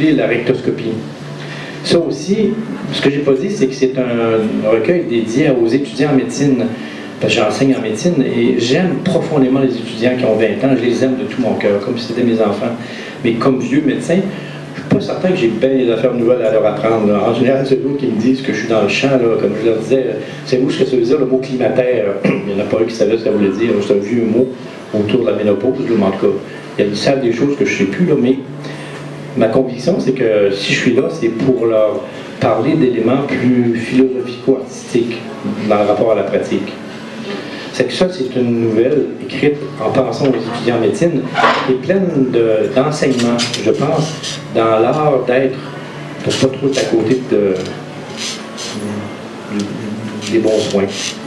intitulé La rectoscopie. Ça aussi, ce que j'ai pas dit, c'est que c'est un recueil dédié aux étudiants en médecine, parce que j'enseigne en médecine, et j'aime profondément les étudiants qui ont 20 ans, je les aime de tout mon cœur, comme si c'était mes enfants. Mais comme vieux médecin, je ne suis pas certain que j'ai bien des affaires nouvelles à leur apprendre. Là. En général, c'est eux qui me disent que je suis dans le champ, là, comme je leur disais, c'est vous ce que ça veut dire, le mot climatère. Il n'y en a pas un qui savait ce que ça voulait dire, c'est un vieux mot autour de la ménopause, en tout cas. Ils savent des choses que je ne sais plus, là, mais ma conviction, c'est que si je suis là, c'est pour leur parler d'éléments plus philosophico-artistiques dans le rapport à la pratique. C'est que ça, c'est une nouvelle écrite en pensant aux étudiants en médecine qui est pleine d'enseignements, je pense, dans l'art d'être, pour pas trop être à côté des bons soins.